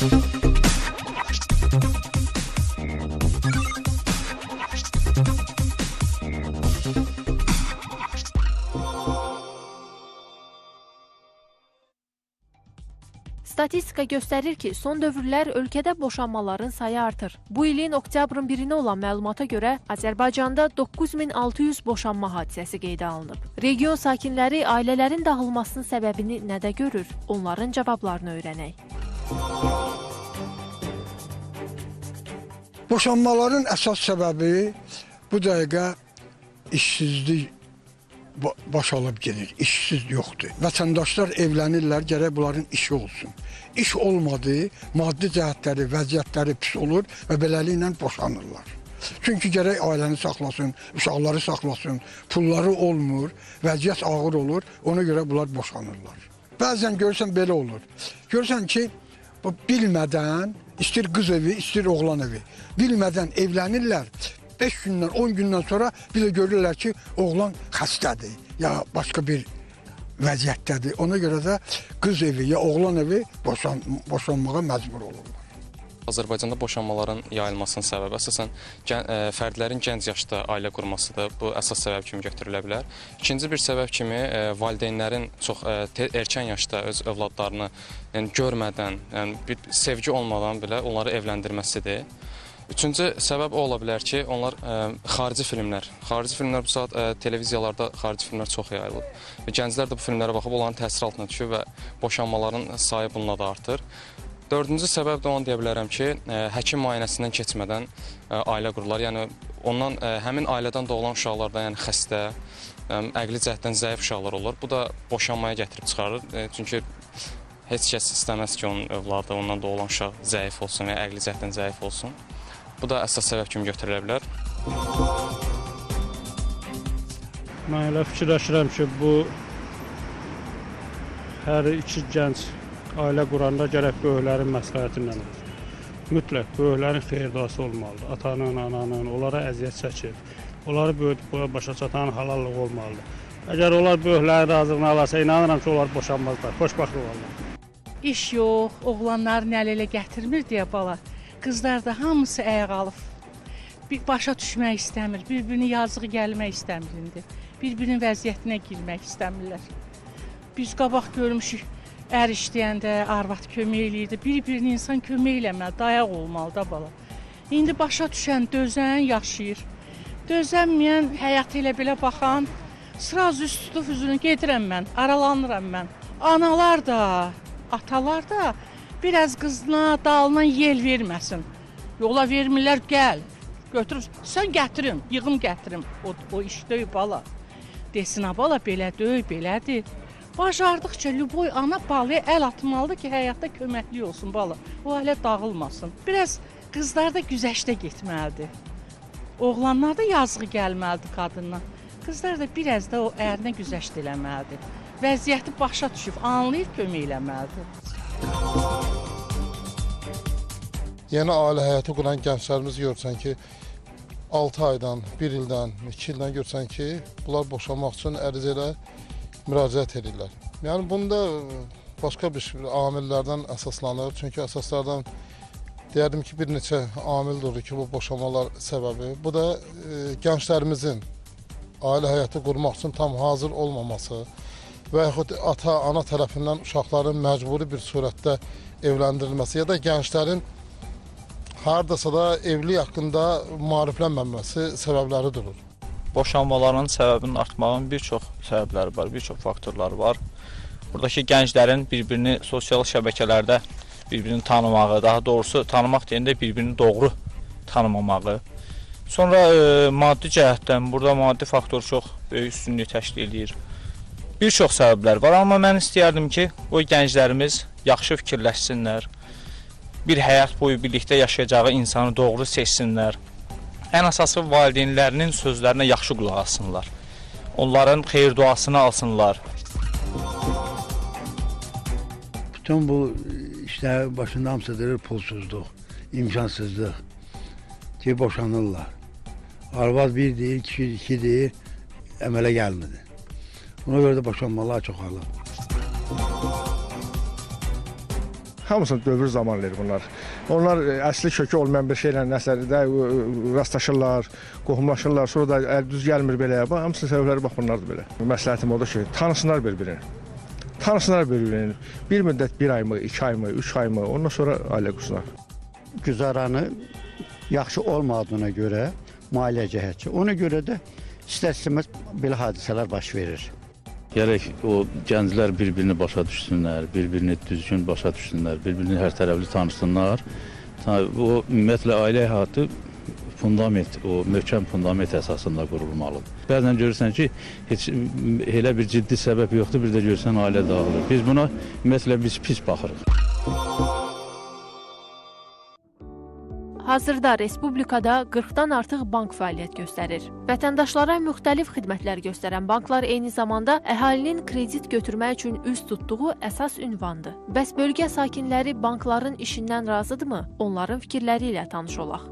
Statistika göstərir ki, son dövrlər ölkədə boşanmaların sayı artır. Bu ilin oktyabrın 1-nə olan məlumata görə Azərbaycanda 9600 boşanma hadisəsi qeydə alınıb. Region sakinləri ailələrin dağılmasının səbəbini nədə görür? Onların cavablarını öyrənək. Boşanmaların əsas səbəbi bu dəqiqə işsizlik baş alıb gedir, işsiz yoxdur. Vətəndaşlar evlənirlər, gərək bunların işi olsun. İş olmadı, maddi cəhətləri, vəziyyətləri pis olur və beləliklə boşanırlar. Çünki gərək ailəni saxlasın, uşaqları saxlasın, pulları olmur, vəziyyət ağır olur, ona görə bunlar boşanırlar. Bəzən görürsən belə olur. Görürsən ki, bilmədən, istir qız evi, istir oğlan evi, bilmədən evlənirlər. 5 gündən, 10 gündən sonra bir də görürlər ki, oğlan xəstədir, ya başqa bir vəziyyətdədir. Ona görə də qız evi, ya oğlan evi boşanmağa məcbur olurlar. Azərbaycanda boşanmaların yayılmasının səbəbi əsasən fərdlərin gənc yaşda ailə qurmasıdır. Bu əsas səbəb kimi götürülə bilər. İkinci bir səbəb kimi valideynlərin çox erkən yaşda öz övladlarını görmədən, bir sevgi olmadan belə onları evləndirməsidir. Üçüncü səbəb o ola bilər ki, onlar xarici filmlər bu saat televiziyalarda xarici filmlər çox yayılıb. Və gənclər də bu filmlərə baxıb onların təsir altına düşür və boşanmaların sayı bununla da artır. Dördüncü səbəb də onu deyə bilərəm ki, həkim müayinəsindən keçmədən ailə qururlar. Yəni ondan həmin ailədən doğulan uşaqlarda yəni xəstə, əqli cəhətdən zəif uşaqlar olur. Bu da boşanmaya gətirib çıxarır. Çünki heç kəs istəməz ki, onun övladı, ondan doğulan uşaq zəif olsun və əqli cəhətdən zəif olsun. Bu da əsas səbəb kimi götürülə bilər. Mən elə fikirləşirəm ki, bu hər iki gənc ailə quranda gərək böyüklərin məsləhətindən olur. Mütləq böyüklərin xeyirduası olmalıdır. Atanın, ananın, onlara əziyyət çəkir. Onları böyüdüb başa çatan halallıq olmalıdır. Əgər onlar böyüklərin razılığını alarsa, inanıram ki, onlar boşanmazlar, xoşbaxt olarlar. İş yox, oğlanların əl-elə gətirmir deyə bala. Qızlar da hamısı əyə qalıb. Başa düşmək istəmir, bir-birini yazığı gəlmək istəmir indi. Bir-birinin vəziyyətinə girmək istəmirlər. Biz qabaq görmüşük, ər işləyəndə, arvad kömək eləyirdi. Bir-birini insan kömək eləməli, dayaq olmalı da bala. İndi başa düşən, dözən yaşayır. Dözənməyən, həyat elə belə baxan, sıraz üst tutub üzünü gedirəm mən, aralanıram mən. Analar da, atalar da, biraz qızına, dalına yel verməsin. Yola vermirlər, gəl, götürüb, sən gətirim, yığım gətirim, o iş döy bala. Desin, bala, belə döy, belədir. Bacardıqca Lüboy ana balaya əl atmalıdır ki, həyatda köməkli olsun bala. O hələ dağılmasın. Biraz qızlar da güzəşdə getməlidir. Oğlanlar da yazığı gəlməlidir qadına. Qızlar da biraz da o ərinə güzəşd eləməlidir. Vəziyyəti başa düşüb, anlayıb kömək eləməlidir. Yeni ailə həyatı quran gənclərimiz görürsən ki, 6 aydan, 1 ildən, 2 ildən görürsən ki, bunlar boşanmaq üçün ərizə ilə müraciət edirlər. Yəni, bunda başqa bir amillərdən əsaslanır. Çünki əsaslardan deyərdim ki, bir neçə amildir ki, bu boşanmalar səbəbi. Bu da gənclərimizin ailə həyatı qurmaq üçün tam hazır olmaması və yaxud ata-ana tərəfindən uşaqların məcburi bir surətdə evləndirilməsi ya da gənclərin hardasa da evlilik haqqında maariflənməməsi səbəbləri durur. Boşanmaların səbəbinin artmağının bir çox səbəbləri var, bir çox faktorları var. Buradakı gənclərin bir-birini sosial şəbəkələrdə bir-birini tanımağı, daha doğrusu tanımaq deyəndə bir-birini doğru tanımamağı. Sonra maddi cəhətdən, burada maddi faktor çox böyük üstünlük təşkil edir. Bir çox səbəblər var, amma mən istəyərdim ki, o gənclərimiz yaxşı fikirləşsinlər, bir həyat boyu birlikdə yaşayacağı insanı doğru seçsinlər. Ən əsası valideynlərinin sözlərinə yaxşı qulaq assınlar, onların xeyir duasını alsınlar. Bütün bu işlər başında hamısıdır pulsuzluq, imkansızlıq ki, boşanırlar. Arvad bir deyir, kişi iki deyir, əmələ gəlmədi. Ona görə də boşanmalar çoxalır. hamısını dövr zamanları bunlar. Onlar əsli kökü olmayan bir şeylə nəsərdə rastlaşırlar, qohumlaşırlar, sonra da düz gəlmir belə. Hamısının səbəbləri bax bunlardır belə. Məsləhətim odur ki, tanısınlar bir-birini. Tanısınlar bir-birini. Bir müddət 1 ay mı, 2 ay mı, 3 ay mı, ondan sonra ailə qursunlar. Güzaranı yaxşı olmadığına görə maliyyə cəhətçi. Ona görə də istər-istəməz belə hadisələr baş verir. Gərək o gənclər bir-birini başa düşsünlər, bir-birini düzgün başa düşsünlər, bir-birini hər tərəfli tanısınlar. O ümumiyyətlə ailə həyatı fundament, o möhkəm fundament əsasında qurulmalıdır. Bəzən görürsən ki, heç elə bir ciddi səbəb yoxdur, bir də görürsən ailə dağılır. Biz buna ümumiyyətlə pis baxırıq. Hazırda respublikada 40-dan artıq bank fəaliyyət göstərir. Vətəndaşlara müxtəlif xidmətlər göstərən banklar eyni zamanda əhalinin kredit götürmək üçün üz tutduğu əsas ünvandır. Bəs bölgə sakinləri bankların işindən razıdırmı? Onların fikirləri ilə tanış olaq.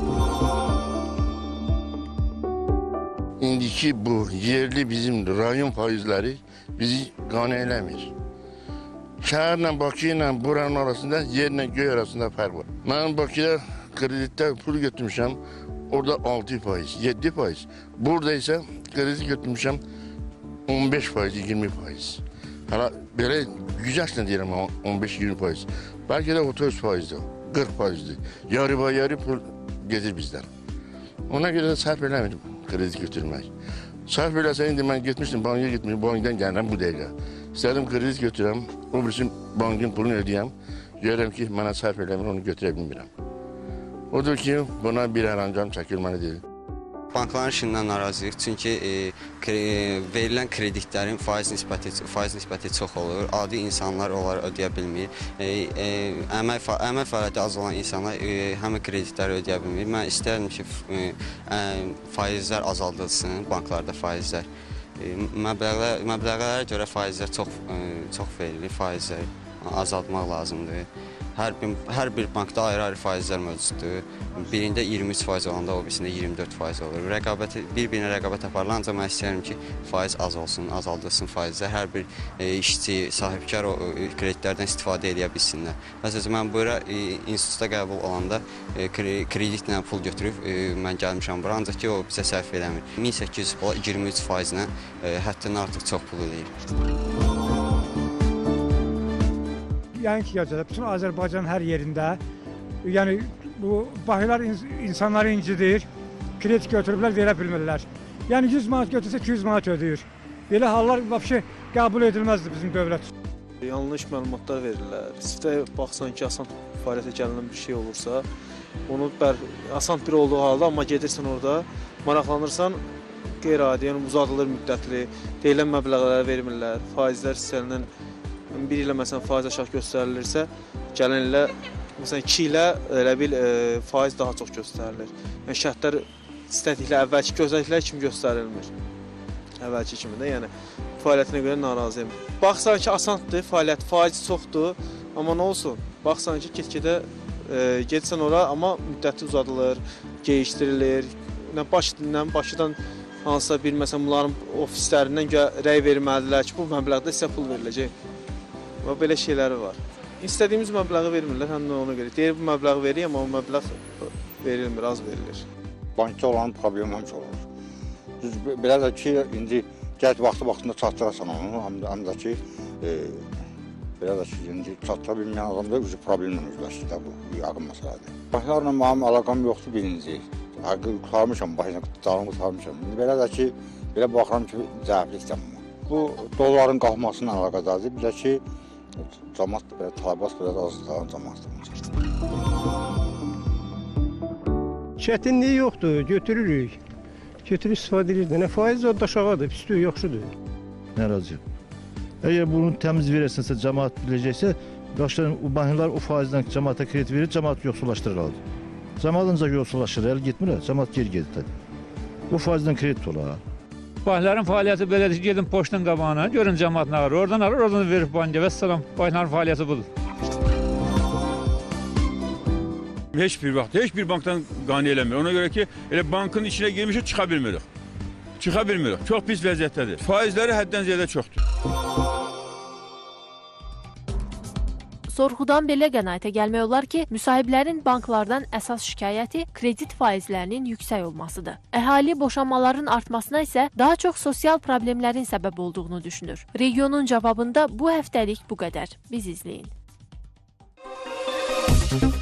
İndiki bu yerli bizim rayon faizləri bizi qane eləmir. Şəhərlə Bakı ilə buranın arasında, yerlə göy arasında fərq var. Mən Bakıda kreditdə pul götürmüşəm, orada 6%, 7%. Burada isə kredit götürmüşəm 15%, 20%. Hala belə gücəşlə deyirəm 15-20%. Bəlkə də 30%dir, 40%dir. Yarı pul gedir bizdən. Ona görə də sərf eləmirəm kredit götürmək. Sərf eləsə indi mən getmişdim, banka getmişdim, bankdan gəlirəm bu dəqiqə. İstədim kredit götürəm, o birisi bankın pulunu ödəyəm. Görürəm ki, mənə sərf eləmir, onu götürə bilmirəm. Odur ki, buna bir ərancam çəkilməlidir. Bankların işindən narazıyıq, çünki verilən kreditlərin faiz nisbəti çox olur. Adi insanlar onları ödəyə bilmir. Əmək fəaliyyəti az olan insanlar həmin kreditləri ödəyə bilmir. Mən istərdim ki, faizlər azaldılsın, banklarda faizlər. Məbləğlərə görə faizlər çox verilir, faizləri azaltmaq lazımdır. Hər bir bankda ayrı-ayrı faizlər mövcuddur. Birində 23% olanda, o birisində 24% olur. Bir-birinə rəqabət aparılır, ancaq mən istəyirəm ki, faiz az olsun, azaldılsın faizlər. Hər bir işçi, sahibkar o kreditlərdən istifadə edə bilsinlər. Məsələn, mən bura institutda qəbul olanda kreditlə pul götürüb mən gəlmişəm bura, ancaq ki, o bizə sərf eləmir. 1823%-lə həddindən artıq çox pul ödəyir. Yəni ki, bütün Azərbaycanın hər yerində, yəni bu bahilər insanları incidir, kredit götürüblər, verə bilmirlər. Yəni 100 manat götürsə 200 manat ödəyir. Belə hallar qəbul edilməzdir bizim dövlət. Yanlış məlumatlar verirlər. Sizdə baxsan ki, asan fəaliyyətə gələn bir şey olursa, onu asan bir olduğu halda, amma gedirsən orada, maraqlanırsan, qeyri-adi, yəni uzadılır müddətli, deyilən məbləğləri vermirlər, faizlər istənilən bir ilə məsələn faiz aşağı göstərilirsə, gələn ilə məsələn 2 ilə elə bil faiz daha çox göstərilir. Yəni şərtlər istədikləri əvvəlki gözlədikləri kimi göstərilmir. Əvvəlki kimi də, yəni fəaliyyətinə görə narazıyam. Baxsan ki, asandır fəaliyyət, faiz çoxdur, amma nə olsun? Baxsan ki, get-gedə getsən ora, amma müddəti uzadılır, geyişdirilir. Bakıdan hansısa bir məsələn bunların ofislərindən rəy verməlidirlər ki, bu məbləğdə sizə pul veriləcək. Və belə şeyləri var. İstədiyimiz məbləği vermirlər, həm də ona görə. Deyir, bu məbləği verir, amma o məbləğ verilmir, az verilir. Bankda olan problem həmişə olur. Düz belə də ki, indi gəl vaxtında çatdırasan onu, həm də ki, belə də ki, indi çatdıra bilməyən adamda problemlə üzləşir də bu yağın məsələdir. Banklarla mənim əlaqam yoxdur birinci. Qurtarmışam, başına canımı qurtarmışam. Belə də ki, belə baxıram ki, zəiflikdən bu. Bu doların qalxmasıyla əlaqədardır. Bir də ki, cəmat belə tələbat biraz azdır cəmatdır. Çətinliyi yoxdur, götürürük. Götürüb istifadə edir. Nə faiz o daşağıdır, pisliyi yaxşıdır. Narazıyam. Əgər bunu təmiz verəsənsə, cəmaat biləcəksə, başlayın, banklar o faizdən cəmaata kredit verir, cəmaat yoxsullaşdırırlar. Cəmaat ancaq yoxsullaşır, əl getmir, cəmaat geri gedir. Bu faizdən kredit olar. Bankların fəaliyyəti belədir ki, gedin poçtun qabağına, görün cəmaat nə var, oradan alır, oradan verir bankaya və salam, bankların fəaliyyəti budur. Heç bir bankdan qane eləmir. Ona görə ki, elə bankın içinə girmişik, çıxa bilmirik. Çox pis vəziyyətdədir. Faizləri həddən ziyadə çoxdur. Sorğudan belə qənaətə gəlmək olar ki, müsahiblərin banklardan əsas şikayəti kredit faizlərinin yüksək olmasıdır. Əhali boşanmaların artmasına isə daha çox sosial problemlərin səbəb olduğunu düşünür. Regionun cavabında bu həftəlik bu qədər. Biz izləyin.